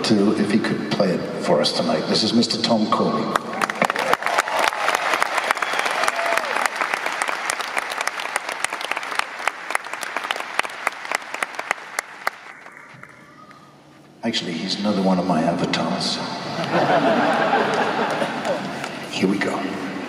to if he could play it for us tonight. This is Mr. Tom Cawley. Actually, he's another one of my avatars. Here we go.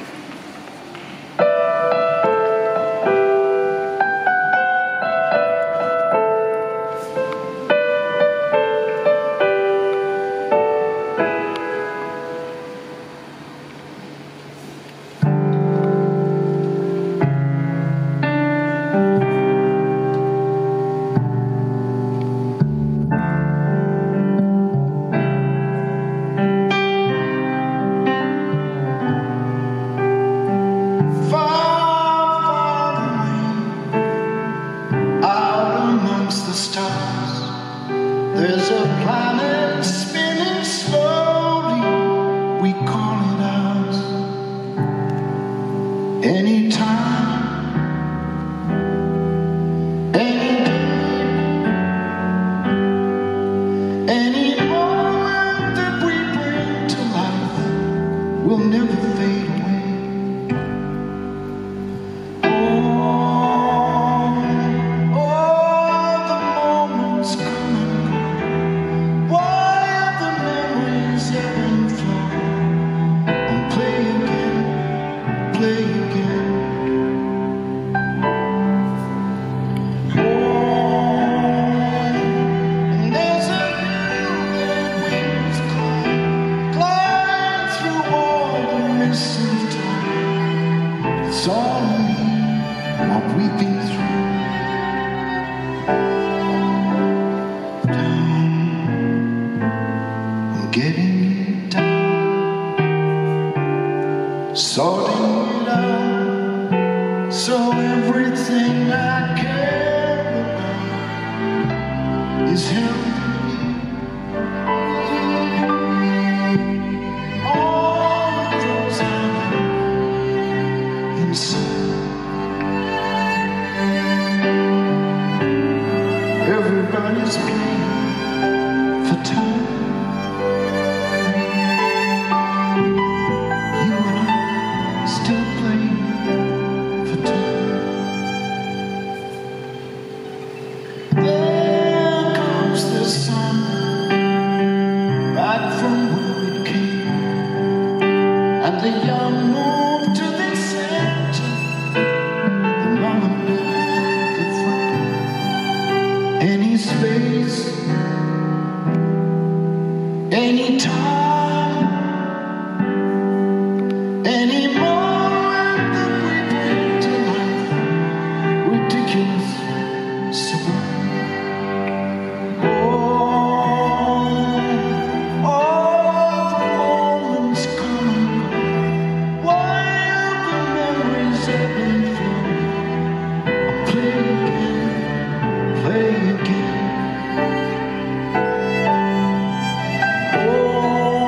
There's a planet spinning slowly, we call it ours. Anytime, any day, any moment that we bring to life will never fade away. It's all in what we've been through. Down, I'm getting it down, sorting it out, so everything I care about is healthy. Everybody's playing for time. You and I still playing for time. There comes the sun, back from where it came, and the young move to the center. The mama at the front. Any space, any time, any moment that we bring to life, ridiculous, sublime. All the moments come and go, while the memories ebb and flow. I'll play again, play again. Oh,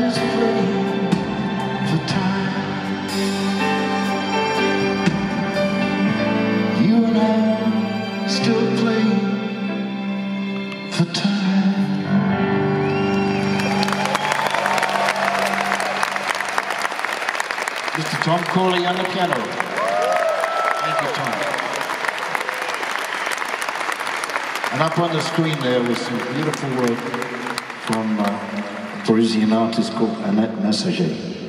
is playing for time. You and I still playing for time. Mr. Tom Cawley on the piano. Thank you, Tom. And up on the screen there was some beautiful work from a Parisian artist called Imminent.